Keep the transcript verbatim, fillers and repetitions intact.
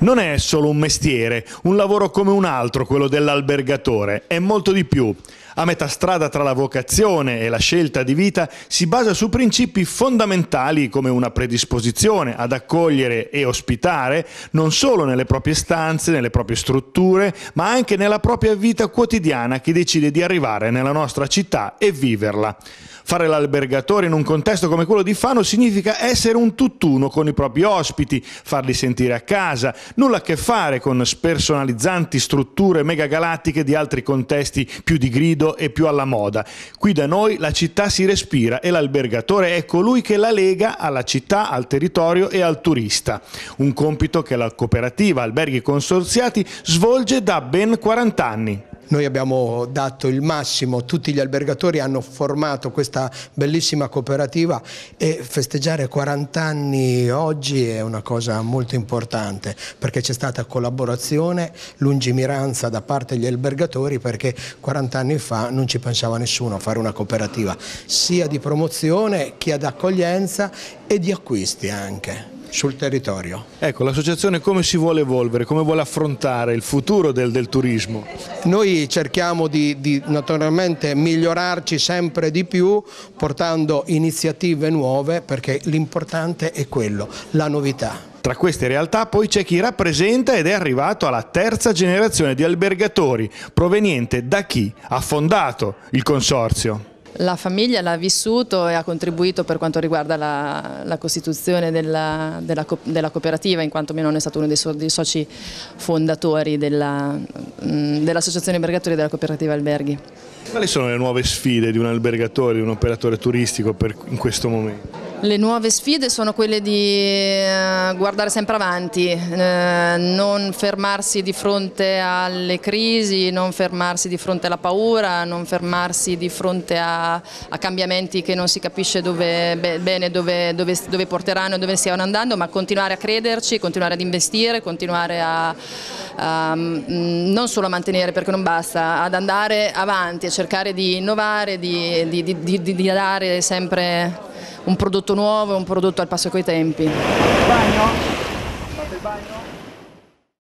Non è solo un mestiere, un lavoro come un altro, quello dell'albergatore, è molto di più. A metà strada tra la vocazione e la scelta di vita si basa su principi fondamentali come una predisposizione ad accogliere e ospitare non solo nelle proprie stanze, nelle proprie strutture, ma anche nella propria vita quotidiana chi decide di arrivare nella nostra città e viverla. Fare l'albergatore in un contesto come quello di Fano significa essere un tutt'uno con i propri ospiti, farli sentire a casa, nulla a che fare con spersonalizzanti strutture megagalattiche di altri contesti più di grido e più alla moda. Qui da noi la città si respira e l'albergatore è colui che la lega alla città, al territorio e al turista. Un compito che la cooperativa Alberghi Consorziati svolge da ben quaranta anni. Noi abbiamo dato il massimo, tutti gli albergatori hanno formato questa bellissima cooperativa e festeggiare quaranta anni oggi è una cosa molto importante perché c'è stata collaborazione, lungimiranza da parte degli albergatori perché quaranta anni fa non ci pensava nessuno a fare una cooperativa, sia di promozione che ad accoglienza e di acquisti anche sul territorio. Ecco, l'associazione come si vuole evolvere, come vuole affrontare il futuro del, del turismo? Noi cerchiamo di, di naturalmente migliorarci sempre di più portando iniziative nuove perché l'importante è quello, la novità. Tra queste realtà poi c'è chi rappresenta ed è arrivato alla terza generazione di albergatori, proveniente da chi ha fondato il consorzio. La famiglia l'ha vissuto e ha contribuito per quanto riguarda la, la costituzione della, della, della cooperativa, in quanto mio nonno è stato uno dei, so, dei soci fondatori dell'Associazione Albergatori e della cooperativa Alberghi. Quali sono le nuove sfide di un albergatore, di un operatore turistico per, in questo momento? Le nuove sfide sono quelle di guardare sempre avanti, eh, non fermarsi di fronte alle crisi, non fermarsi di fronte alla paura, non fermarsi di fronte a, a cambiamenti che non si capisce dove, bene dove, dove, dove porteranno e dove stiano andando, ma continuare a crederci, continuare ad investire, continuare a, a non solo a mantenere perché non basta, ad andare avanti, a cercare di innovare, di, di, di, di, di dare sempre un prodotto nuovo, un prodotto al passo coi tempi. Fate il bagno? Fate il bagno?